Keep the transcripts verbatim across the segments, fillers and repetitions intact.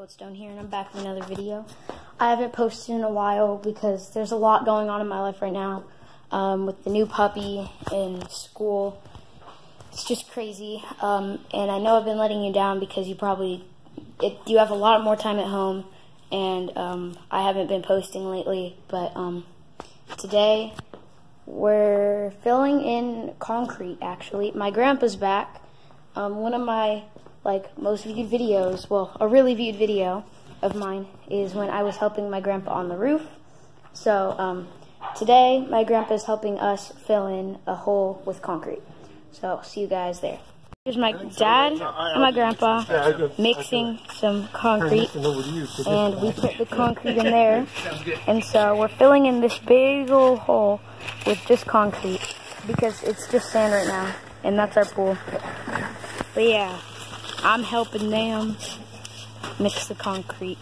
Coldstone here, and I'm back with another video. I haven't posted in a while because there's a lot going on in my life right now, um, with the new puppy and school. It's just crazy, um, and I know I've been letting you down because you probably it, you have a lot more time at home, and um, I haven't been posting lately. But um, today we're filling in concrete. Actually, my grandpa's back. Um, one of my like most viewed videos, well, a really viewed video of mine is when I was helping my grandpa on the roof. So um, today my grandpa is helping us fill in a hole with concrete. So see you guys there. Here's my dad and my grandpa mixing some concrete, and we put the concrete in there, and so we're filling in this big old hole with just concrete because it's just sand right now, and that's our pool. But yeah, I'm helping them mix the concrete.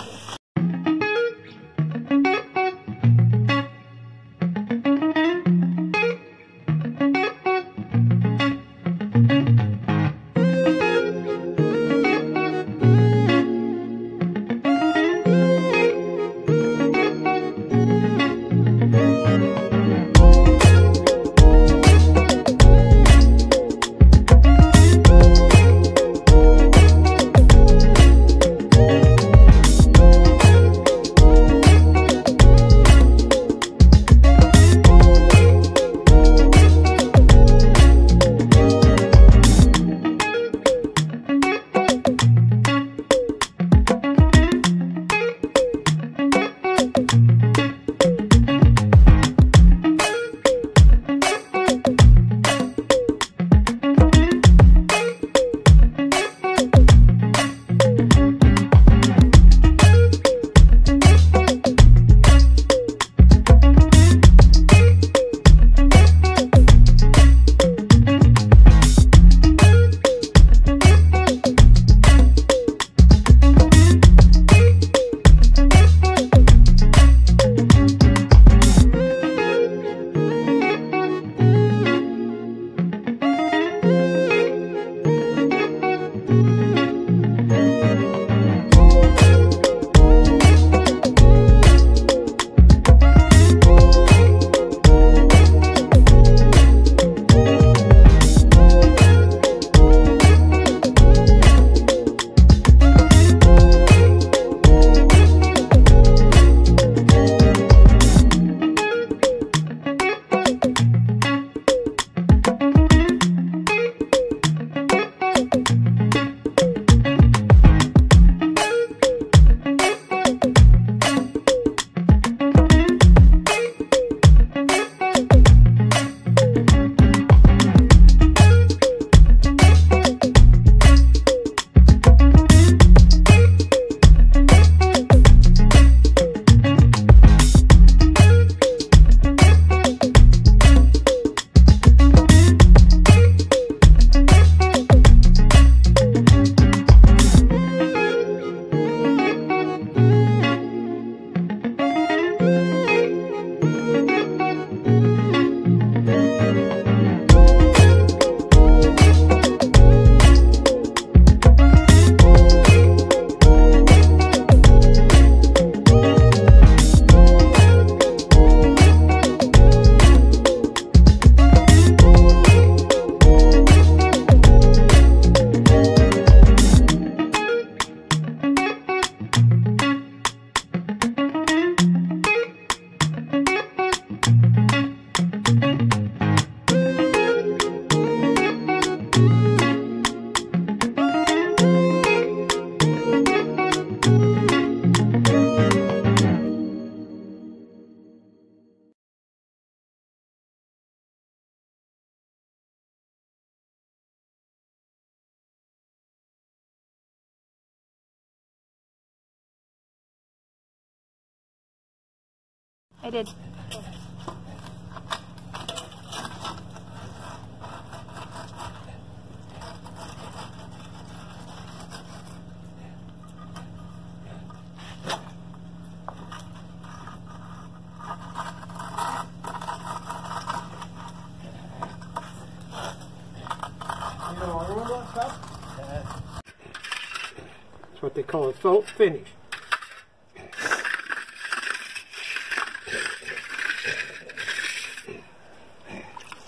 I did. That's what they call a salt finish.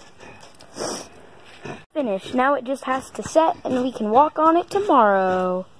Finished. Now it just has to set and we can walk on it tomorrow.